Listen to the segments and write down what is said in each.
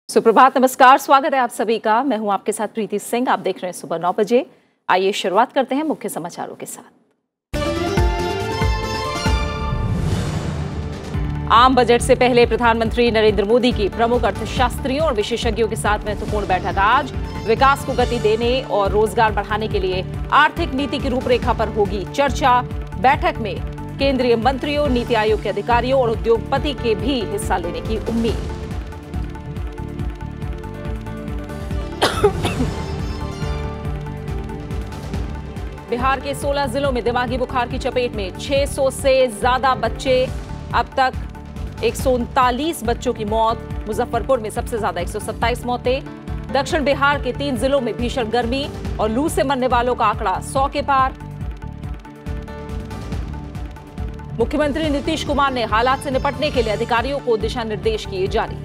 सुप्रभात, नमस्कार, स्वागत है आप सभी का। मैं हूं आपके साथ प्रीति सिंह। आप देख रहे हैं सुबह 9 बजे। आइए शुरुआत करते हैं मुख्य समाचारों के साथ। आम बजट से पहले प्रधानमंत्री नरेंद्र मोदी की प्रमुख अर्थशास्त्रियों और विशेषज्ञों के साथ महत्वपूर्ण बैठक आज। विकास को गति देने और रोजगार बढ़ाने के लिए आर्थिक नीति की रूपरेखा पर होगी चर्चा। बैठक में केंद्रीय मंत्रियों, नीति आयोग के अधिकारियों और उद्योगपति के भी हिस्सा लेने की उम्मीद। बिहार के 16 जिलों में दिमागी बुखार की चपेट में 600 से ज्यादा बच्चे। अब तक 139 बच्चों की मौत। मुजफ्फरपुर में सबसे ज्यादा 127 मौतें। दक्षिण बिहार के 3 जिलों में भीषण गर्मी और लू से मरने वालों का आंकड़ा 100 के पार। मुख्यमंत्री नीतीश कुमार ने हालात से निपटने के लिए अधिकारियों को दिशा निर्देश किए जारी।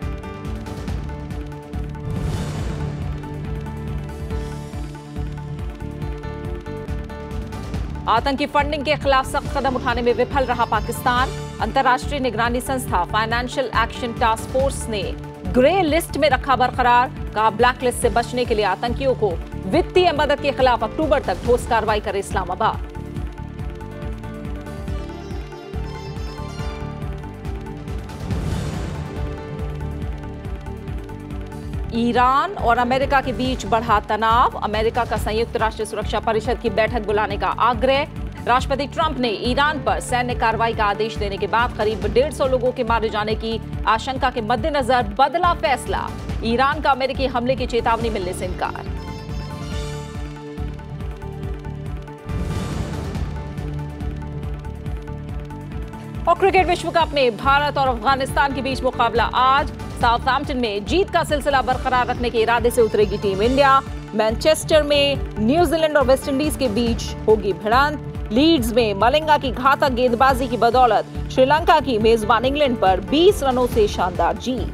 आतंकी फंडिंग के खिलाफ सख्त कदम उठाने में विफल रहा पाकिस्तान। अंतर्राष्ट्रीय निगरानी संस्था फाइनेंशियल एक्शन टास्क फोर्स ने ग्रे लिस्ट में रखा बरकरार। कहा ब्लैक लिस्ट से बचने के लिए आतंकियों को वित्तीय मदद के खिलाफ अक्टूबर तक ठोस कार्रवाई करे इस्लामाबाद। ईरान और अमेरिका के बीच बढ़ा तनाव। अमेरिका का संयुक्त राष्ट्र सुरक्षा परिषद की बैठक बुलाने का आग्रह। राष्ट्रपति ट्रंप ने ईरान पर सैन्य कार्रवाई का आदेश देने के बाद करीब 150 लोगों के मारे जाने की आशंका के मद्देनजर बदला फैसला। ईरान का अमेरिकी हमले की चेतावनी मिलने से इनकार। और क्रिकेट विश्व कप में भारत और अफगानिस्तान के बीच मुकाबला आज। साउथहैम्पटन में जीत का सिलसिला बरकरार रखने के इरादे से उतरेगी टीम इंडिया। मैनचेस्टर में न्यूजीलैंड और वेस्टइंडीज के बीच होगी भिड़ंत। लीड्स में मलिंगा की घातक गेंदबाजी की बदौलत श्रीलंका की मेजबान इंग्लैंड पर 20 रनों से शानदार जीत।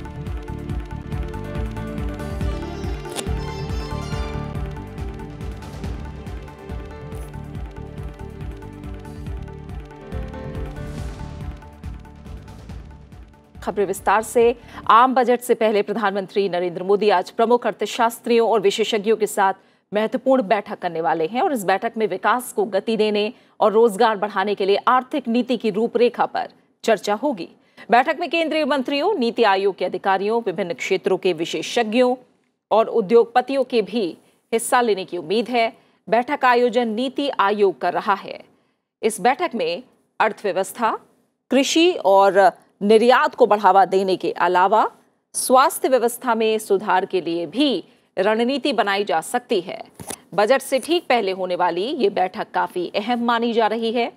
खबरें विस्तार से। आम बजट से पहले प्रधानमंत्री नरेंद्र मोदी आज प्रमुख अर्थशास्त्रियों और विशेषज्ञों के साथ महत्वपूर्ण बैठक करने वाले हैं और इस बैठक में विकास को गति देने और रोजगार बढ़ाने के लिए आर्थिक नीति की रूपरेखा पर चर्चा होगी। बैठक में केंद्रीय मंत्रियों, नीति आयोग के अधिकारियों, विभिन्न क्षेत्रों के विशेषज्ञों और उद्योगपतियों के भी हिस्सा लेने की उम्मीद है। बैठक का आयोजन नीति आयोग कर रहा है। इस बैठक में अर्थव्यवस्था, कृषि और निर्यात को बढ़ावा देने के अलावा स्वास्थ्य व्यवस्था में सुधार के लिए भी रणनीति बनाई जा सकती है। बजट से ठीक पहले होने वाली ये बैठक काफी अहम मानी जा रही है।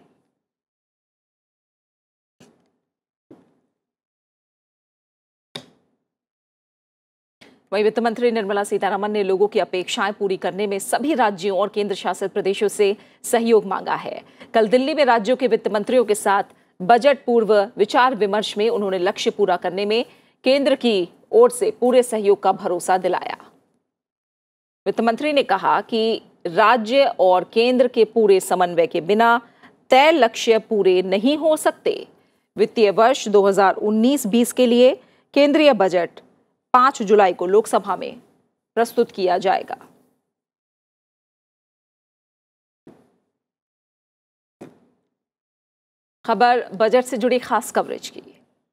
वहीं वित्त मंत्री निर्मला सीतारमण ने लोगों की अपेक्षाएं पूरी करने में सभी राज्यों और केंद्र शासित प्रदेशों से सहयोग मांगा है। कल दिल्ली में राज्यों के वित्त मंत्रियों के साथ बजट पूर्व विचार विमर्श में उन्होंने लक्ष्य पूरा करने में केंद्र की ओर से पूरे सहयोग का भरोसा दिलाया। वित्त मंत्री ने कहा कि राज्य और केंद्र के पूरे समन्वय के बिना तय लक्ष्य पूरे नहीं हो सकते। वित्तीय वर्ष 2019-20 के लिए केंद्रीय बजट 5 जुलाई को लोकसभा में प्रस्तुत किया जाएगा। खबर बजट से जुड़ी खास कवरेज की।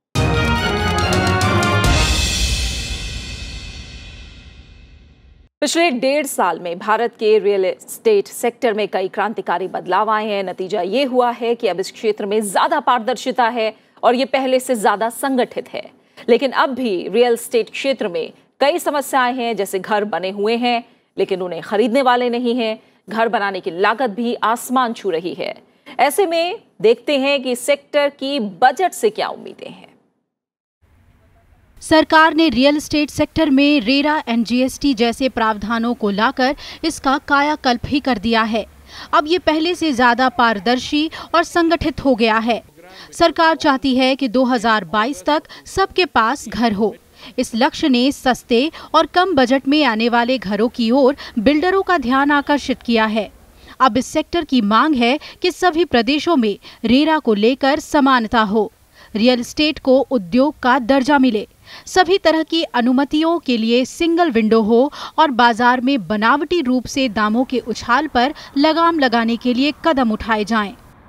पिछले 1.5 साल में भारत के रियल एस्टेट सेक्टर में कई क्रांतिकारी बदलाव आए हैं। नतीजा ये हुआ है कि अब इस क्षेत्र में ज्यादा पारदर्शिता है और ये पहले से ज्यादा संगठित है। लेकिन अब भी रियल एस्टेट क्षेत्र में कई समस्याएं हैं, जैसे घर बने हुए हैं लेकिन उन्हें खरीदने वाले नहीं हैं। घर बनाने की लागत भी आसमान छू रही है। ऐसे में देखते हैं कि सेक्टर की बजट से क्या उम्मीदें हैं। सरकार ने रियल एस्टेट सेक्टर में रेरा एंड जीएसटी जैसे प्रावधानों को लाकर इसका कायाकल्प ही कर दिया है। अब ये पहले से ज्यादा पारदर्शी और संगठित हो गया है। सरकार चाहती है कि 2022 तक सबके पास घर हो। इस लक्ष्य ने सस्ते और कम बजट में आने वाले घरों की ओर बिल्डरों का ध्यान आकर्षित किया है। अब इस सेक्टर की मांग है कि सभी प्रदेशों में रेरा को लेकर समानता हो, रियल एस्टेट को उद्योग का दर्जा मिले। सभी तरह की अनुमतियों के लिए सिंगल विंडो हो और बाजार में बनावटी रूप से दामों के उछाल पर लगाम लगाने के लिए कदम उठाए जाएं।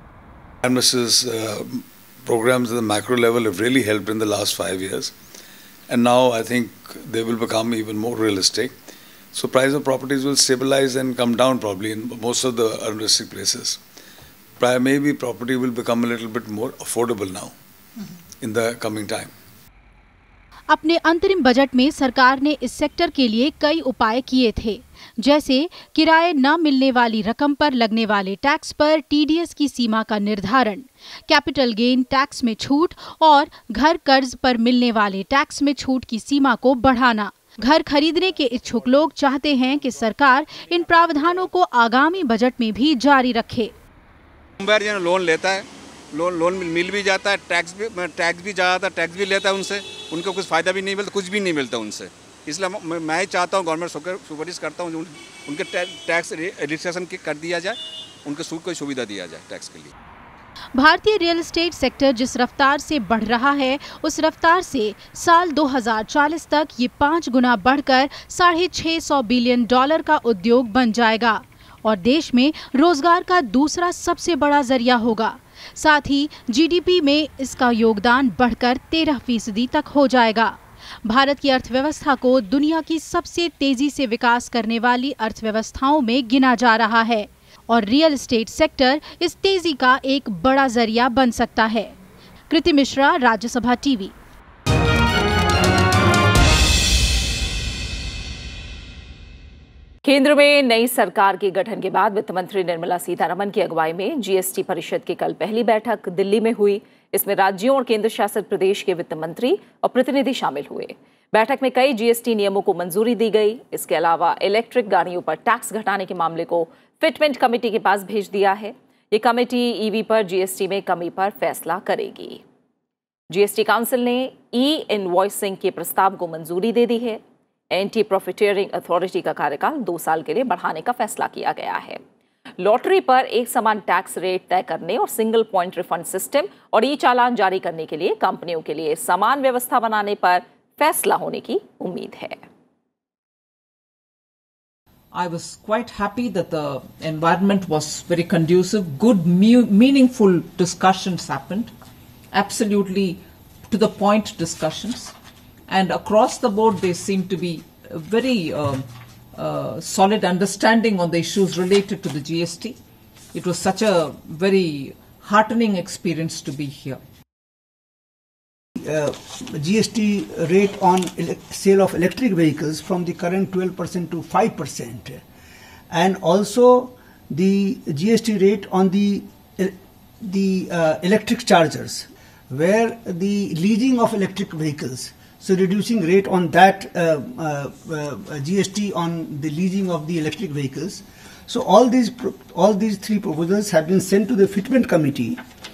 Programs at the macro level have really helped in the last 5 years, and now I think they will become even more realistic. So price of properties will stabilize and come down probably in most of the unrealistic places. Maybe property will become a little bit more affordable now in the coming time. अपने अंतरिम budget में सरकार ने इस sector के लिए कई उपाय किए थे, जैसे किराए न मिलने वाली रकम पर लगने वाले टैक्स पर टीडीएस की सीमा का निर्धारण, कैपिटल गेन टैक्स में छूट और घर कर्ज पर मिलने वाले टैक्स में छूट की सीमा को बढ़ाना। घर खरीदने के इच्छुक लोग चाहते हैं कि सरकार इन प्रावधानों को आगामी बजट में भी जारी रखे। लोन लेता है, लोन मिल भी जाता है, टैक्स भी ज़्यादा टैक्स भी लेता है उनसे, उनको कुछ फ़ायदा भी नहीं मिलता, कुछ भी नहीं मिलता उनसे। इसलिए मैं ही चाहता हूँ, गवर्नमेंट सुपरवाइज करता हूँ, उनके टैक्स रिलैक्सेशन कर दिया जाए, उनको कोई सुविधा दिया जाए टैक्स के लिए। भारतीय रियल एस्टेट सेक्टर जिस रफ्तार से बढ़ रहा है, उस रफ्तार से साल 2040 तक ये 5 गुना बढ़कर $650 बिलियन का उद्योग बन जाएगा और देश में रोजगार का दूसरा सबसे बड़ा जरिया होगा। साथ ही जीडीपी में इसका योगदान बढ़कर 13% तक हो जाएगा। भारत की अर्थव्यवस्था को दुनिया की सबसे तेजी से विकास करने वाली अर्थव्यवस्थाओं में गिना जा रहा है और रियल एस्टेट सेक्टर इस तेजी का एक बड़ा जरिया बन सकता है। कृति मिश्रा, राज्यसभा टीवी। केंद्र में नई सरकार के गठन के बाद वित्त मंत्री निर्मला सीतारमण की अगुवाई में जीएसटी परिषद की कल पहली बैठक दिल्ली में हुई। इसमें राज्यों और केंद्र शासित प्रदेश के वित्त मंत्री और प्रतिनिधि शामिल हुए। बैठक में कई जीएसटी नियमों को मंजूरी दी गई। इसके अलावा इलेक्ट्रिक गाड़ियों पर टैक्स घटाने के मामले को फिटमेंट कमेटी के पास भेज दिया है। ये कमेटी ईवी पर जीएसटी में कमी पर फैसला करेगी। जीएसटी काउंसिल ने ई इनवॉइसिंग के प्रस्ताव को मंजूरी दे दी है। एंटी प्रॉफिटियरिंग अथॉरिटी का कार्यकाल 2 साल के लिए बढ़ाने का फैसला किया गया है। लॉटरी पर एक समान टैक्स रेट तय करने और सिंगल पॉइंट रिफंड सिस्टम और ई चालान जारी करने के लिए कंपनियों के लिए समान व्यवस्था बनाने पर फैसला होने की उम्मीद है। I was quite happy that the environment was very conducive. Good, meaningful discussions happened. Absolutely to the point discussions. And across the board, there seemed to be a very solid understanding on the issues related to the GST. It was such a very heartening experience to be here. GST rate on sale of electric vehicles from the current 12% to 5%, and also the GST rate on the electric chargers, where the leasing of electric vehicles. So reducing rate on that GST on the leasing of the electric vehicles. So all these 3 proposals have been sent to the fitment committee.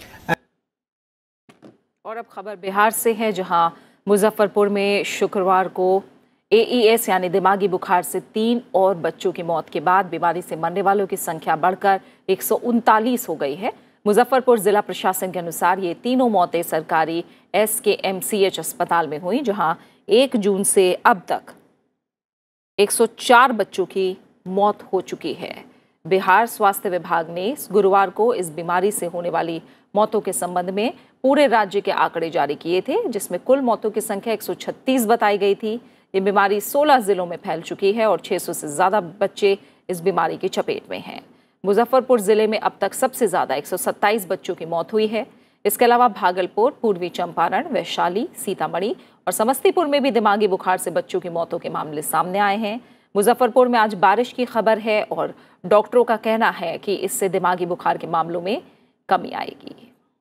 और अब खबर बिहार से है, जहां मुजफ्फरपुर में शुक्रवार को AES यानी दिमागी बुखार से 3 और बच्चों की मौत के बाद बीमारी से मरने वालों की संख्या बढ़कर 139 हो गई है। मुजफ्फरपुर जिला प्रशासन के अनुसार ये तीनों मौतें सरकारी SKMCH अस्पताल में हुई, जहां 1 जून से अब तक 104 बच्चों की मौत हो चुकी है। बिहार स्वास्थ्य विभाग ने गुरुवार को इस बीमारी से होने वाली मौतों के संबंध में पूरे राज्य के आंकड़े जारी किए थे, जिसमें कुल मौतों की संख्या 136 बताई गई थी। ये बीमारी 16 जिलों में फैल चुकी है और 600 से ज़्यादा बच्चे इस बीमारी की चपेट में हैं। मुजफ्फरपुर जिले में अब तक सबसे ज़्यादा 127 बच्चों की मौत हुई है। इसके अलावा भागलपुर, पूर्वी चंपारण, वैशाली, सीतामढ़ी और समस्तीपुर में भी दिमागी बुखार से बच्चों की मौतों के मामले सामने आए हैं। मुजफ्फरपुर में आज बारिश की खबर है और डॉक्टरों का कहना है कि इससे दिमागी बुखार के मामलों में कमी आएगी।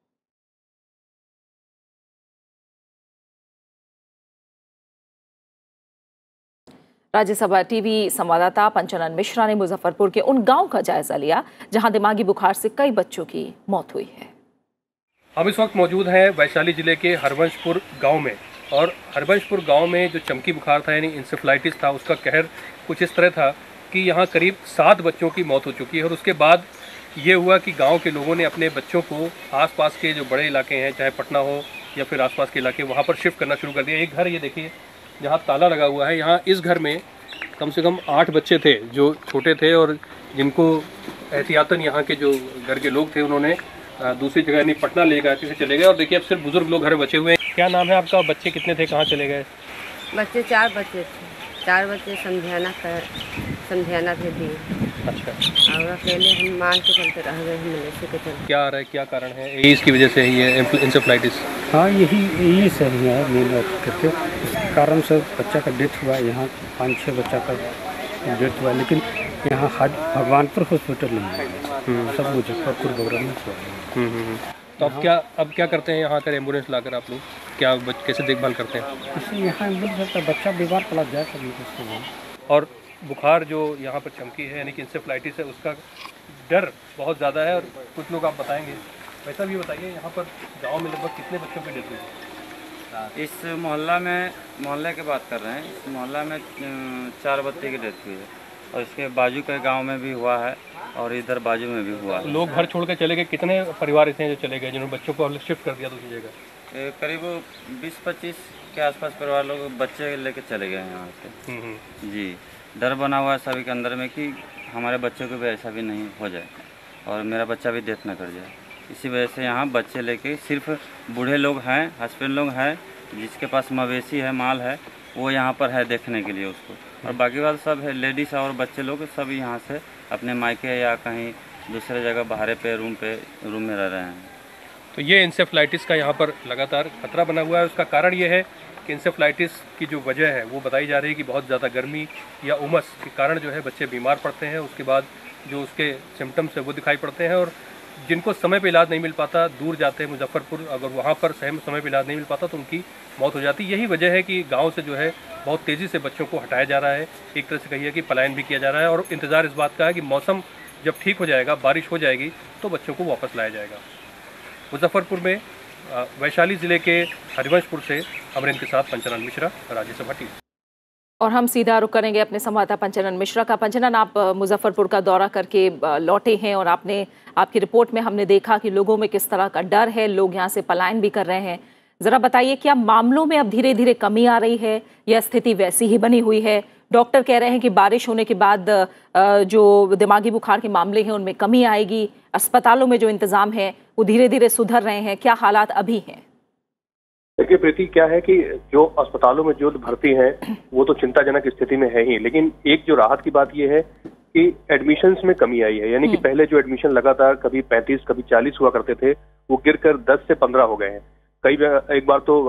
राज्यसभा टीवी संवाददाता पंचानन मिश्रा ने मुजफ्फरपुर के उन गांव का जायजा लिया जहां दिमागी बुखार से कई बच्चों की मौत हुई है। हम इस वक्त मौजूद हैं वैशाली जिले के हरवंशपुर गांव में, और हरवंशपुर गांव में जो चमकी बुखार था यानी इंसेफ्लाइटिस था, उसका कहर कुछ इस तरह था कि यहाँ करीब 7 बच्चों की मौत हो चुकी है। और उसके बाद ये हुआ कि गांव के लोगों ने अपने बच्चों को आसपास के जो बड़े इलाके हैं, चाहे पटना हो या फिर आसपास के इलाके वहाँ पर शिफ्ट करना शुरू कर दिया। एक घर ये देखिए जहाँ ताला लगा हुआ है, यहाँ इस घर में कम से कम 8 बच्चे थे जो छोटे थे और जिनको एहतियातन यहाँ के जो घर के लोग थे उन्होंने दूसरी जगह यानी पटना ले गए, से चले गए। और देखिए अब सिर्फ बुजुर्ग लोग घर बचे हुए हैं। क्या नाम है आपका? बच्चे कितने थे, कहाँ चले गए? बच्चे 4 बच्चे थे, 4 बच्चे समझाना थे दिए। अच्छा। और अकेले हम मान के चलते रह गए, मलेशिया के चलते। क्या आ रहा है, क्या कारण है? इसकी वजह से ही है इंसेफ्लाइटिस? हाँ, यही सही है मेन करके। इस कारण से बच्चा का डेथ हुआ। यहाँ 5-6 बच्चा का डेथ हुआ, लेकिन यहाँ भगवानपुर हॉस्पिटल नहीं है, सब मुजफ्फरपुर बगरा में हुआ है। तो अब क्या करते हैं यहाँ कर एम्बुलेंस लाकर आप लोग क्या कैसे देखभाल करते हैं? इसलिए यहाँ एम्बुलेंस बच्चा बीमार पड़ा जाए कभी उसको। और बुखार जो यहाँ पर चमकी है यानी कि इंसेफ्लाइटिस है, उसका डर बहुत ज़्यादा है और कुछ लोग आप बताएंगे। वैसा भी बताइए, यहाँ पर गांव में लगभग कितने बच्चों की डेथ हुई है? इस मोहल्ले की बात कर रहे हैं। इस मोहल्ला में 4 बच्चे की डेथ हुई है और इसके बाजू के गांव में भी हुआ है और इधर बाजू में भी हुआ है। लोग घर छोड़ के चले गए? कितने परिवार ऐसे हैं जो चले गए जिन्होंने बच्चों को शिफ्ट कर दिया दूसरी जगह? करीब 20-25 के आसपास परिवार लोग बच्चे लेके चले गए हैं यहाँ से। जी, डर बना हुआ है सभी के अंदर में कि हमारे बच्चों को भी ऐसा भी नहीं हो जाए और मेरा बच्चा भी डेथ ना कर जाए। इसी वजह से यहाँ बच्चे लेके सिर्फ बूढ़े लोग हैं, हस्बैंड लोग हैं, जिसके पास मवेशी है, माल है, वो यहाँ पर है देखने के लिए उसको। और बाकी वाले सब है लेडीज़ और बच्चे लोग सब यहाँ से अपने मायके या कहीं दूसरे जगह बाहर पे रूम में रह रहे हैं। तो ये इंसेफ्लाइटिस का यहाँ पर लगातार खतरा बना हुआ है। उसका कारण ये है कि इंसेफ्लाइटिस की जो वजह है वो बताई जा रही है कि बहुत ज़्यादा गर्मी या उमस के कारण जो है बच्चे बीमार पड़ते हैं। उसके बाद जो उसके सिम्टम्स है वो दिखाई पड़ते हैं और जिनको समय पे इलाज नहीं मिल पाता दूर जाते हैं मुजफ्फरपुर, अगर वहाँ पर समय पे इलाज नहीं मिल पाता तो उनकी मौत हो जाती। यही वजह है कि गांव से जो है बहुत तेज़ी से बच्चों को हटाया जा रहा है। एक तरह से कहिए कि पलायन भी किया जा रहा है और इंतज़ार इस बात का है कि मौसम जब ठीक हो जाएगा, बारिश हो जाएगी तो बच्चों को वापस लाया जाएगा। मुजफ्फरपुर में वैशाली ज़िले के हरिवंशपुर से अमरिंदर के साथ पंचानन मिश्रा, राज्यसभा टीवी। और हम सीधा रुख करेंगे अपने संवाददाता पंचानन मिश्रा का। पंचानन, आप मुजफ्फरपुर का दौरा करके लौटे हैं और आपकी रिपोर्ट में हमने देखा कि लोगों में किस तरह का डर है, लोग यहाँ से पलायन भी कर रहे हैं। ज़रा बताइए, क्या मामलों में अब धीरे धीरे कमी आ रही है या स्थिति वैसी ही बनी हुई है? डॉक्टर कह रहे हैं कि बारिश होने के बाद जो दिमागी बुखार के मामले हैं उनमें कमी आएगी। अस्पतालों में जो इंतज़ाम है वो धीरे धीरे सुधर रहे हैं। क्या हालात अभी हैं? देखिए प्रीति, क्या है कि जो अस्पतालों में जो भर्ती हैं वो तो चिंताजनक स्थिति में है ही, लेकिन एक जो राहत की बात यह है कि एडमिशंस में कमी आई है। यानी कि पहले जो एडमिशन लगातार कभी 35 कभी 40 हुआ करते थे वो गिरकर 10 से 15 हो गए हैं। एक बार तो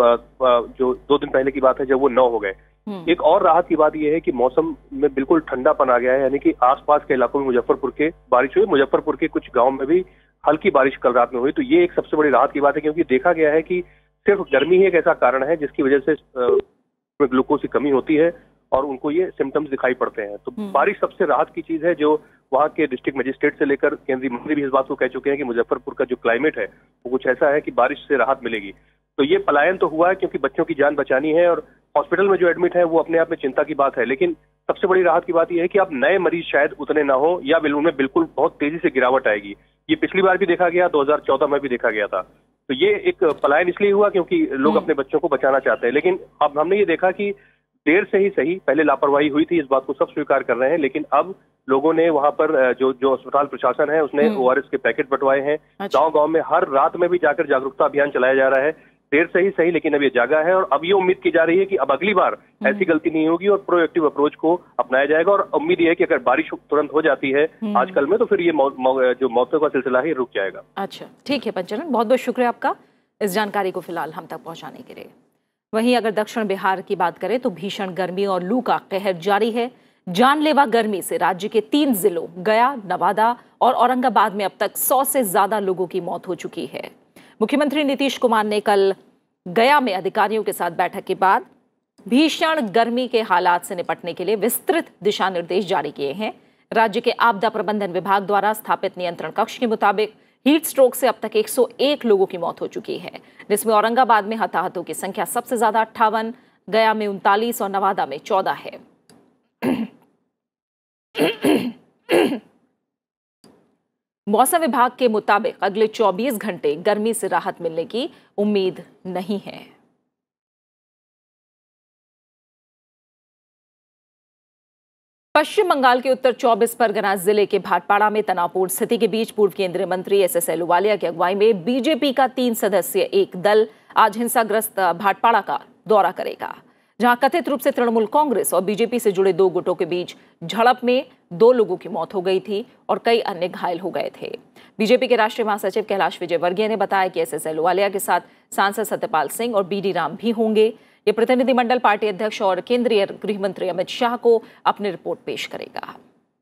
जो 2 दिन पहले की बात है जब वो 9 हो गए। एक और राहत की बात यह है कि मौसम में बिल्कुल ठंडापन आ गया है। यानी कि आसपास के इलाकों में मुजफ्फरपुर के बारिश हुई, मुजफ्फरपुर के कुछ गाँव में भी हल्की बारिश कल रात में हुई। तो ये एक सबसे बड़ी राहत की बात है, क्योंकि देखा गया है कि सिर्फ गर्मी ही एक ऐसा कारण है जिसकी वजह से ग्लूकोज की कमी होती है और उनको ये सिम्टम्स दिखाई पड़ते हैं। तो बारिश सबसे राहत की चीज है, जो वहाँ के डिस्ट्रिक्ट मजिस्ट्रेट से लेकर केंद्रीय मंत्री भी इस बात को कह चुके हैं कि मुजफ्फरपुर का जो क्लाइमेट है वो कुछ ऐसा है कि बारिश से राहत मिलेगी। तो ये पलायन तो हुआ है क्योंकि बच्चों की जान बचानी है और हॉस्पिटल में जो एडमिट है वो अपने आप में चिंता की बात है, लेकिन सबसे बड़ी राहत की बात यह है कि अब नए मरीज शायद उतने ना हो या उनमें बिल्कुल बहुत तेजी से गिरावट आएगी। ये पिछली बार भी देखा गया, 2014 में भी देखा गया था। तो ये एक पलायन इसलिए हुआ क्योंकि लोग अपने बच्चों को बचाना चाहते हैं, लेकिन अब हमने ये देखा कि देर से ही सही, पहले लापरवाही हुई थी, इस बात को सब स्वीकार कर रहे हैं, लेकिन अब लोगों ने वहां पर जो अस्पताल प्रशासन है उसने ORS के पैकेट बंटवाए हैं। गांव-गांव में हर रात में भी जाकर जागरूकता अभियान चलाया जा रहा है। देर से ही सही, लेकिन अब ये जागा है और अब ये उम्मीद की जा रही है कि अब अगली बार ऐसी गलती नहीं होगी और प्रोएक्टिव अप्रोच को अपनाया जाएगा। और उम्मीद ये है कि अगर बारिश तुरंत हो जाती है आजकल में तो फिर ये जो मौतों का सिलसिला है रुक जाएगा। अच्छा, ठीक है पंचानन, बहुत बहुत शुक्रिया आपका इस जानकारी को फिलहाल हम तक पहुंचाने के लिए। वहीं अगर दक्षिण बिहार की बात करें तो भीषण गर्मी और लू का कहर जारी है। जानलेवा गर्मी से राज्य के 3 जिलों गया, नवादा और औरंगाबाद में अब तक 100 से ज्यादा लोगों की मौत हो चुकी है। मुख्यमंत्री नीतीश कुमार ने कल गया में अधिकारियों के साथ बैठक के बाद भीषण गर्मी के हालात से निपटने के लिए विस्तृत दिशा निर्देश जारी किए हैं। राज्य के आपदा प्रबंधन विभाग द्वारा स्थापित नियंत्रण कक्ष के मुताबिक हीट स्ट्रोक से अब तक 101 लोगों की मौत हो चुकी है, जिसमें औरंगाबाद में हताहतों की संख्या सबसे ज्यादा 58, गया में 39 और नवादा में 14 है। मौसम विभाग के मुताबिक अगले 24 घंटे गर्मी से राहत मिलने की उम्मीद नहीं है। पश्चिम बंगाल के उत्तर 24 परगना जिले के भाटपाड़ा में तनावपूर्ण स्थिति के बीच पूर्व केंद्रीय मंत्री एस अहलूवालिया की अगुवाई में बीजेपी का 3 सदस्यीय एक दल आज हिंसाग्रस्त भाटपाड़ा का दौरा करेगा, जहां कथित रूप से तृणमूल कांग्रेस और बीजेपी से जुड़े 2 गुटों के बीच झड़प में 2 लोगों की मौत हो गई थी और कई अन्य घायल हो गए थे। बीजेपी के राष्ट्रीय महासचिव कैलाश विजयवर्गीय ने बताया कि एस अहलूवालिया के साथ सांसद सत्यपाल सिंह और बीडी राम भी होंगे। ये प्रतिनिधिमंडल पार्टी अध्यक्ष और केंद्रीय गृह मंत्री अमित शाह को अपनी रिपोर्ट पेश करेगा।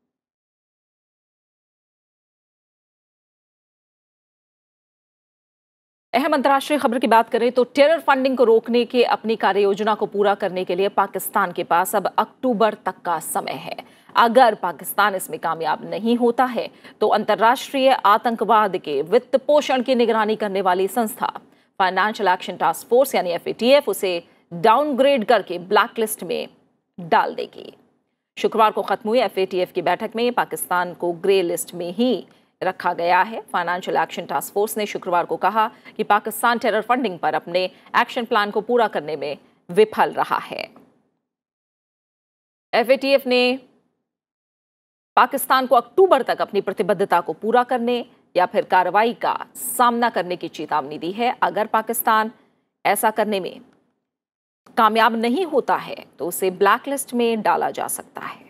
अहम अंतर्राष्ट्रीय खबर की बात करें तो टेरर फंडिंग को रोकने के अपनी कार्य योजना को पूरा करने के लिए पाकिस्तान के पास अब अक्टूबर तक का समय है। अगर पाकिस्तान इसमें कामयाब नहीं होता है तो अंतर्राष्ट्रीय आतंकवाद के वित्त पोषण की निगरानी करने वाली संस्था फाइनेंशियल एक्शन टास्क फोर्स यानी FATF उसे डाउनग्रेड करके ब्लैकलिस्ट में डाल देगी। शुक्रवार को खत्म हुई FATF की बैठक में पाकिस्तान को ग्रे लिस्ट में ही रखा गया है। फाइनेंशियल एक्शन टास्क फोर्स ने शुक्रवार को कहा कि पाकिस्तान टेरर फंडिंग पर अपने एक्शन प्लान को पूरा करने में विफल रहा है। FATF ने पाकिस्तान को अक्टूबर तक अपनी प्रतिबद्धता को पूरा करने या फिर कार्रवाई का सामना करने की चेतावनी दी है। अगर पाकिस्तान ऐसा करने में कामयाब नहीं होता है तो उसे ब्लैकलिस्ट में डाला जा सकता है।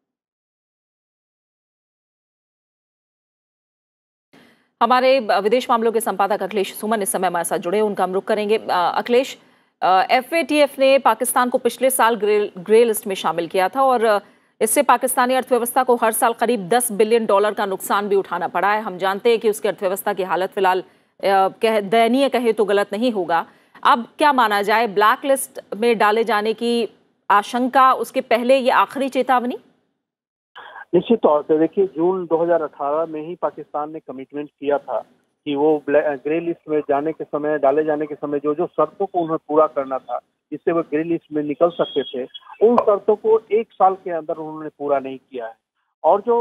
हमारे विदेश मामलों के संपादक अखिलेश सुमन इस समय हमारे साथ जुड़े, उनका हम रुख करेंगे। अखिलेश, FATF ने पाकिस्तान को पिछले साल ग्रे लिस्ट में शामिल किया था और इससे पाकिस्तानी अर्थव्यवस्था को हर साल करीब $10 बिलियन का नुकसान भी उठाना पड़ा है। हम जानते हैं कि उसकी अर्थव्यवस्था की हालत फिलहाल दयनीय कहे तो गलत नहीं होगा। अब क्या माना जाए, ब्लैक लिस्ट में डाले जाने की आशंका, उसके पहले ये आखिरी चेतावनी? निश्चित तौर से देखिए, जून 2018 में ही पाकिस्तान ने कमिटमेंट किया था कि वो ग्रे लिस्ट में डाले जाने के समय जो शर्तों को उन्हें पूरा करना था जिससे वो ग्रे लिस्ट में निकल सकते थे, उन शर्तों को 1 साल के अंदर उन्होंने पूरा नहीं किया है। और जो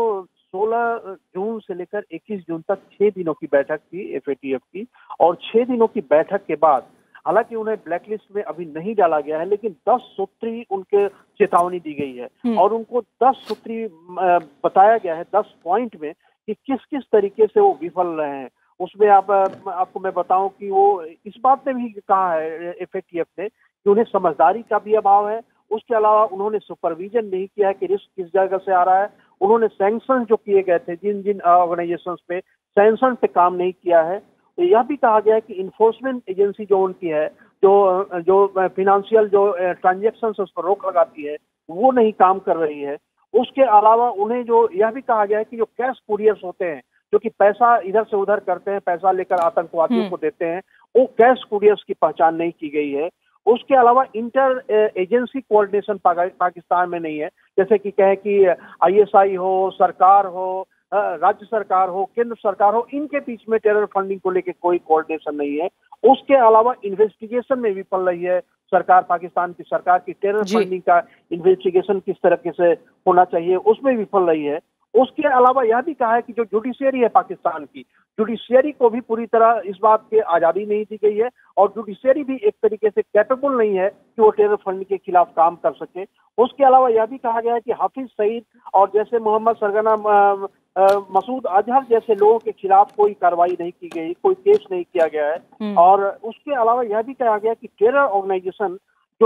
16 जून से लेकर 21 जून तक 6 दिनों की बैठक थी FATF की, और 6 दिनों की बैठक के बाद हालांकि उन्हें ब्लैकलिस्ट में अभी नहीं डाला गया है, लेकिन 10 सूत्री उनके चेतावनी दी गई है और उनको 10 सूत्री बताया गया है 10 पॉइंट में कि किस किस तरीके से वो विफल रहे हैं। उसमें आपको मैं बताऊं कि वो इस बात ने भी कहा है FATF ने कि उन्हें समझदारी का भी अभाव है। उसके अलावा उन्होंने सुपरविजन नहीं किया है कि रिस्क किस जगह से आ रहा है। उन्होंने सैंक्शन जो किए गए थे जिन ऑर्गेनाइजेशंस पे, सैंक्शन पे काम नहीं किया है। तो यह भी कहा गया है कि इन्फोर्समेंट एजेंसी जो उनकी है, जो फाइनेंशियल जो ट्रांजैक्शंस उस पर रोक लगाती है, वो नहीं काम कर रही है। उसके अलावा उन्हें जो यह भी कहा गया है कि जो कैश कुरियर्स होते हैं जो कि पैसा इधर से उधर करते हैं, पैसा लेकर आतंकवादियों को देते हैं, वो कैश कुरियर्स की पहचान नहीं की गई है। उसके अलावा इंटर एजेंसी कोऑर्डिनेशन पाकिस्तान में नहीं है, जैसे कि कहें कि ISI हो, सरकार हो, राज्य सरकार हो, केंद्र सरकार हो, इनके बीच में टेरर फंडिंग को लेकर कोई कोऑर्डिनेशन नहीं है। उसके अलावा इन्वेस्टिगेशन में विफल रही है सरकार, पाकिस्तान की सरकार की टेरर फंडिंग का इन्वेस्टिगेशन किस तरीके से होना चाहिए उसमें विफल रही है। उसके अलावा यह भी कहा है कि जो जुडिशियरी है पाकिस्तान की, जुडिशियरी को भी पूरी तरह इस बात की आज़ादी नहीं दी गई है और जुडिशियरी भी एक तरीके से कैपेबल नहीं है कि वो टेरर फंड के खिलाफ काम कर सके। उसके अलावा यह भी कहा गया है कि हाफिज सईद और जैसे मोहम्मद सरगना मसूद अजहर जैसे लोगों के खिलाफ कोई कार्रवाई नहीं की गई, कोई केस नहीं किया गया है। और उसके अलावा यह भी कहा गया कि टेरर ऑर्गेनाइजेशन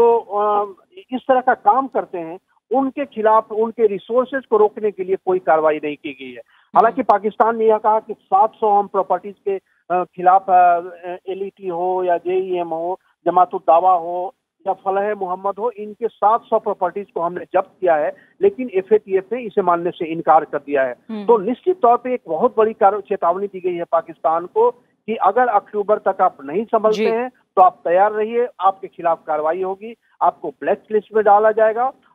जो इस तरह का काम करते हैं उनके खिलाफ उनके रिसोर्सेज को रोकने के लिए कोई कार्रवाई नहीं की गई है। हालांकि पाकिस्तान ने यह कहा कि 700 हम प्रॉपर्टीज के खिलाफ LET हो या JEM हो, जमातुल दावा हो या फलाह मोहम्मद हो, इनके 700 प्रॉपर्टीज को हमने जब्त किया है, लेकिन FATF ने इसे मानने से इनकार कर दिया है। तो निश्चित तौर पे एक बहुत बड़ी चेतावनी दी गई है पाकिस्तान को कि अगर अक्टूबर तक आप नहीं संभलते हैं तो आप तैयार रहिए, आपके खिलाफ कार्रवाई होगी, आपको ब्लैक लिस्ट में डाला जाएगा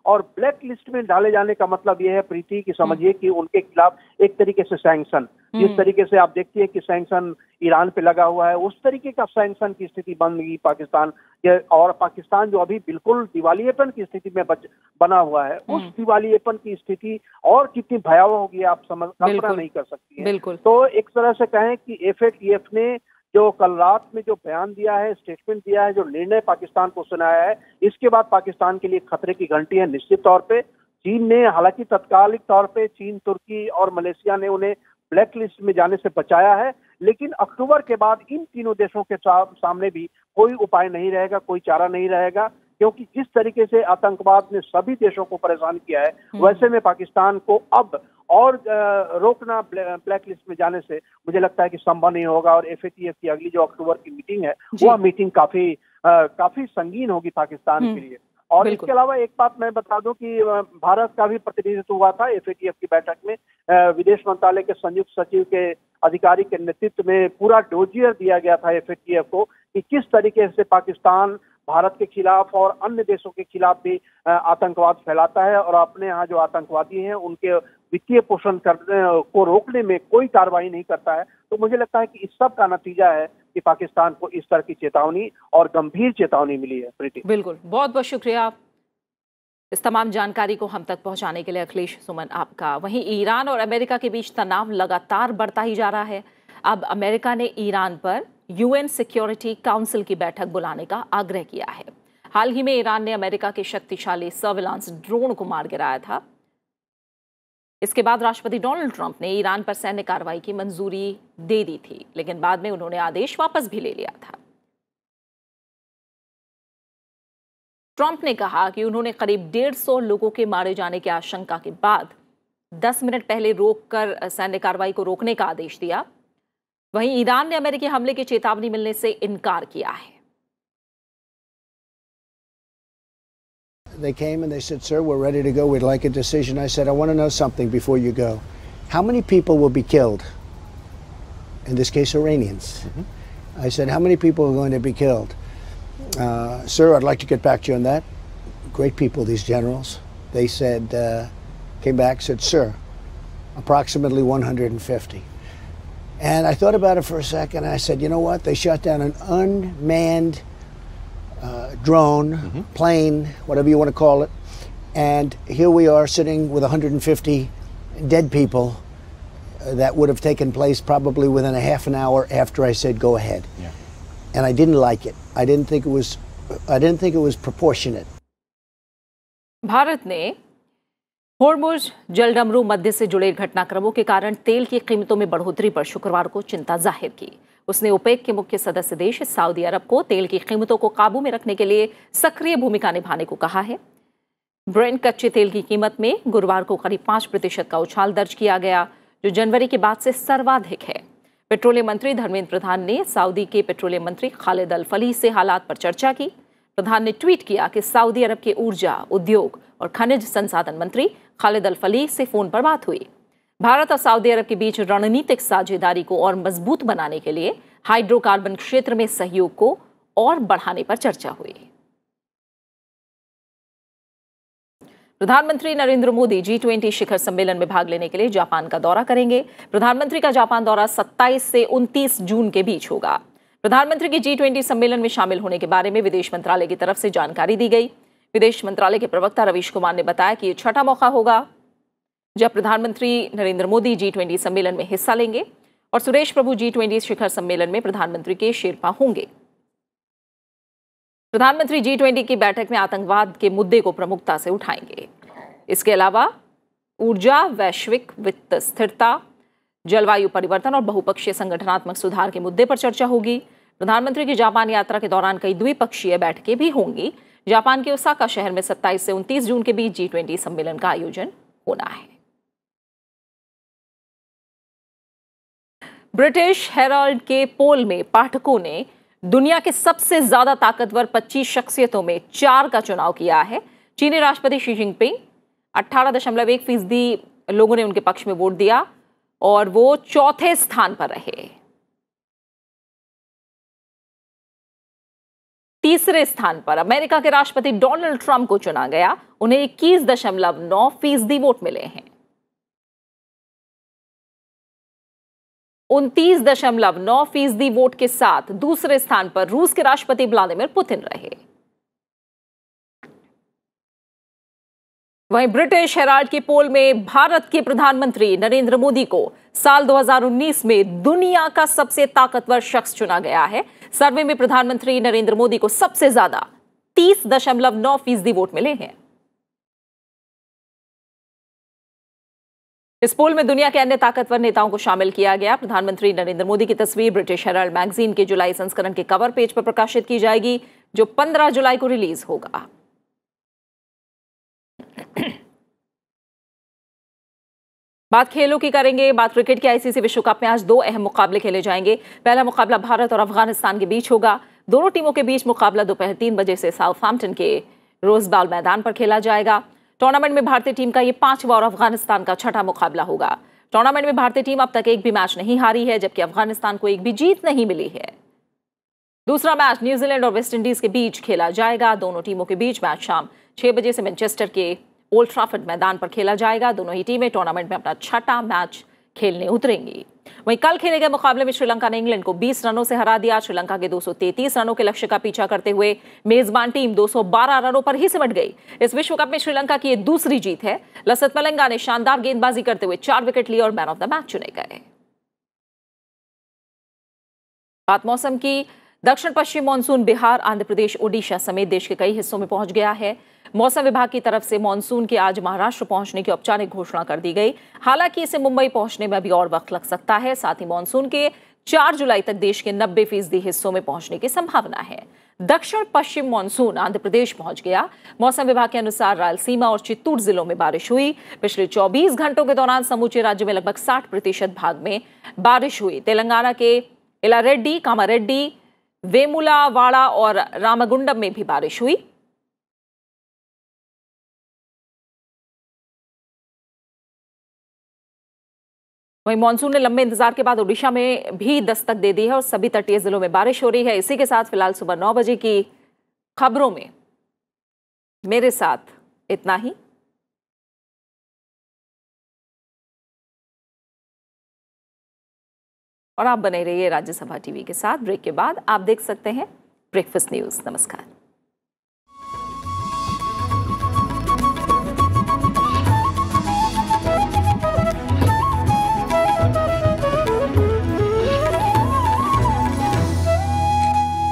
और ब्लैक लिस्ट में डाले जाने का मतलब यह है प्रीति कि समझिए कि उनके खिलाफ एक तरीके से सैंक्शन, जिस तरीके से आप देखती है कि सैंक्शन ईरान पे लगा हुआ है, उस तरीके का सैंक्शन की स्थिति बन गई पाकिस्तान के। और पाकिस्तान जो अभी बिल्कुल दिवालियेपन की स्थिति में बना हुआ है, उस दिवालियेपन की स्थिति और कितनी भयावह होगी आप कल्पना नहीं कर सकती है। तो एक तरह से कहें कि FATF ने जो कल रात में जो बयान दिया है, स्टेटमेंट दिया है, जो निर्णय पाकिस्तान को सुनाया है, इसके बाद पाकिस्तान के लिए खतरे की घंटी है निश्चित तौर पे। चीन ने हालांकि तत्कालिक तौर पे चीन, तुर्की और मलेशिया ने उन्हें ब्लैक लिस्ट में जाने से बचाया है, लेकिन अक्टूबर के बाद इन तीनों देशों के सामने भी कोई उपाय नहीं रहेगा, कोई चारा नहीं रहेगा, क्योंकि जिस तरीके से आतंकवाद ने सभी देशों को परेशान किया है, वैसे में पाकिस्तान को अब और रोकना ब्लैक लिस्ट में जाने से मुझे लगता है कि संभव नहीं होगा। और FATF की अगली जो अक्टूबर की मीटिंग है, वह मीटिंग काफी संगीन होगी पाकिस्तान के लिए। और इसके अलावा एक बात मैं बता दूं कि भारत का भी प्रतिनिधित्व हुआ था FATF की बैठक में। विदेश मंत्रालय के संयुक्त सचिव के अधिकारी के नेतृत्व में पूरा डोजियर दिया गया था FATF को कि किस तरीके से पाकिस्तान भारत के खिलाफ और अन्य देशों के खिलाफ भी आतंकवाद फैलाता है और अपने यहाँ जो आतंकवादी हैं उनके वित्तीय पोषण करने को रोकने में कोई कार्रवाई नहीं करता है। तो मुझे लगता है कि इस सब का नतीजा है कि पाकिस्तान को इस तरह की चेतावनी और गंभीर चेतावनी मिली है। प्रीति, बिल्कुल, बहुत बहुत शुक्रिया इस तमाम जानकारी को हम तक पहुंचाने के लिए अखिलेश सुमन आपका। वहीं ईरान और अमेरिका के बीच तनाव लगातार बढ़ता ही जा रहा है। अब अमेरिका ने ईरान पर UN सिक्योरिटी काउंसिल की बैठक बुलाने का आग्रह किया है। हाल ही में ईरान ने अमेरिका के शक्तिशाली सर्विलांस ड्रोन को मार गिराया था। इसके बाद राष्ट्रपति डोनाल्ड ट्रंप ने ईरान पर सैन्य कार्रवाई की मंजूरी दे दी थी, लेकिन बाद में उन्होंने आदेश वापस भी ले लिया था। ट्रंप ने कहा कि उन्होंने करीब 150 लोगों के मारे जाने की आशंका के बाद 10 मिनट पहले रोककर सैन्य कार्रवाई को रोकने का आदेश दिया। वहीं ईरान ने अमेरिकी हमले की चेतावनी मिलने से इनकार किया है। They came and they said, "Sir, we're ready to go. We'd like a decision." I said, "I want to know something before you go. How many people will be killed? In this case, Iranians." I said, "How many people are going to be killed?" "Sir, I'd like to get back to you on that." Great people, these generals. They said, came back, said, "Sir, approximately 150. And I thought about it for a second. I said, "You know what? They shot down an unmanned drone, plane, whatever you want to call it. And here we are sitting with 150 dead people that would have taken place probably within a half an hour after I said go ahead." Yeah. And I didn't like it. I didn't think it was proportionate. Bharat ने होर्मुज जलडमरू मध्य से जुड़े घटनाक्रमों के कारण तेल की कीमतों में बढ़ोतरी पर शुक्रवार को चिंता जाहिर की। उसने ओपेक के मुख्य सदस्य देश सऊदी अरब को तेल की कीमतों को काबू में रखने के लिए सक्रिय भूमिका निभाने को कहा है। ब्रेंट कच्चे तेल की कीमत में गुरुवार को करीब 5% का उछाल दर्ज किया गया, जो जनवरी के बाद से सर्वाधिक है। पेट्रोलियम मंत्री धर्मेंद्र प्रधान ने सऊदी के पेट्रोलियम मंत्री खालिद अल फलीह से हालात पर चर्चा की। प्रधान ने ट्वीट किया कि सऊदी अरब के ऊर्जा, उद्योग और खनिज संसाधन मंत्री खालिद अल फलीह से फोन पर बात हुई। भारत और सऊदी अरब के बीच रणनीतिक साझेदारी को और मजबूत बनाने के लिए हाइड्रोकार्बन क्षेत्र में सहयोग को और बढ़ाने पर चर्चा हुई। प्रधानमंत्री नरेंद्र मोदी G20 शिखर सम्मेलन में भाग लेने के लिए जापान का दौरा करेंगे। प्रधानमंत्री का जापान दौरा 27 से 29 जून के बीच होगा। प्रधानमंत्री की G20 सम्मेलन में शामिल होने के बारे में विदेश मंत्रालय की तरफ से जानकारी दी गई। विदेश मंत्रालय के प्रवक्ता रवीश कुमार ने बताया कि यह छठा मौका होगा जब प्रधानमंत्री नरेंद्र मोदी G20 सम्मेलन में हिस्सा लेंगे और सुरेश प्रभु G20 शिखर सम्मेलन में प्रधानमंत्री के शेरपा होंगे। प्रधानमंत्री G20 की बैठक में आतंकवाद के मुद्दे को प्रमुखता से उठाएंगे। इसके अलावा ऊर्जा, वैश्विक वित्त स्थिरता, जलवायु परिवर्तन और बहुपक्षीय संगठनात्मक सुधार के मुद्दे पर चर्चा होगी। प्रधानमंत्री की जापान यात्रा के दौरान कई द्विपक्षीय बैठकें भी होंगी। जापान के ओसाका शहर में 27 से 29 जून के बीच G20 सम्मेलन का आयोजन होना है। ब्रिटिश हेराल्ड के पोल में पाठकों ने दुनिया के सबसे ज्यादा ताकतवर 25 शख्सियतों में 4 का चुनाव किया है। चीनी राष्ट्रपति शी जिनपिंग 18.1% लोगों ने उनके पक्ष में वोट दिया और वो चौथे स्थान पर रहे। तीसरे स्थान पर अमेरिका के राष्ट्रपति डोनाल्ड ट्रंप को चुना गया। उन्हें 21.9% वोट मिले हैं। 29.9% वोट के साथ दूसरे स्थान पर रूस के राष्ट्रपति व्लादिमीर पुतिन रहे। वहीं ब्रिटिश हेराल्ड के पोल में भारत के प्रधानमंत्री नरेंद्र मोदी को साल 2019 में दुनिया का सबसे ताकतवर शख्स चुना गया है। सर्वे में प्रधानमंत्री नरेंद्र मोदी को सबसे ज्यादा 30.9% वोट मिले हैं। इस पोल में दुनिया के अन्य ताकतवर नेताओं को शामिल किया गया। प्रधानमंत्री नरेंद्र मोदी की तस्वीर ब्रिटिश हेराल्ड मैगजीन के जुलाई संस्करण के कवर पेज पर प्रकाशित की जाएगी, जो 15 जुलाई को रिलीज होगा। बात खेलों की करेंगे। बात क्रिकेट के आईसीसी विश्व कप में आज 2 अहम मुकाबले खेले जाएंगे। पहला मुकाबला भारत और अफगानिस्तान के बीच होगा। दोनों टीमों के बीच मुकाबला दोपहर 3 बजे से साउथहैम्पटन के रोजबाउल मैदान पर खेला जाएगा। टूर्नामेंट में भारतीय टीम का ये 5वां और अफगानिस्तान का 6ठा मुकाबला होगा। टूर्नामेंट में भारतीय टीम अब तक एक भी मैच नहीं हारी है, जबकि अफगानिस्तान को एक भी जीत नहीं मिली है। दूसरा मैच न्यूजीलैंड और वेस्टइंडीज के बीच खेला जाएगा। दोनों टीमों के बीच मैच शाम 6 बजे से मैनचेस्टर के ओल्ड ट्रैफर्ड मैदान पर खेला जाएगा। दोनों ही टीमें टूर्नामेंट में अपना 6ठा मैच खेलने उतरेंगी। वहीं कल खेले गए मुकाबले में श्रीलंका ने इंग्लैंड को 20 रनों से हरा दिया। श्रीलंका के 233 रनों के लक्ष्य का पीछा करते हुए मेजबान टीम 212 रनों पर ही सिमट गई। इस विश्व कप में श्रीलंका की यह दूसरी जीत है। लसिथ मलिंगा ने शानदार गेंदबाजी करते हुए 4 विकेट लिए और मैन ऑफ द मैच चुने गए। बात मौसम की। दक्षिण पश्चिम मानसून बिहार, आंध्र प्रदेश, ओडिशा समेत देश के कई हिस्सों में पहुंच गया है। मौसम विभाग की तरफ से मानसून के आज महाराष्ट्र पहुंचने की औपचारिक घोषणा कर दी गई। हालांकि इसे मुंबई पहुंचने में अभी और वक्त लग सकता है। साथ ही मानसून के 4 जुलाई तक देश के 90% हिस्सों में पहुंचने की संभावना है। दक्षिण पश्चिम मानसून आंध्र प्रदेश पहुंच गया। मौसम विभाग के अनुसार रायलसीमा और चित्तूर जिलों में बारिश हुई। पिछले 24 घंटों के दौरान समूचे राज्य में लगभग 60% भाग में बारिश हुई। तेलंगाना के इलारेड्डी, कामारेड्डी, वेमुलावाड़ा और रामगुंडम में भी बारिश हुई। वहीं मानसून ने लंबे इंतजार के बाद ओडिशा में भी दस्तक दे दी है और सभी तटीय जिलों में बारिश हो रही है। इसी के साथ फिलहाल सुबह 9 बजे की खबरों में मेरे साथ इतना ही। और आप बने रहिए राज्यसभा टीवी के साथ। ब्रेक के बाद आप देख सकते हैं ब्रेकफास्ट न्यूज। नमस्कार।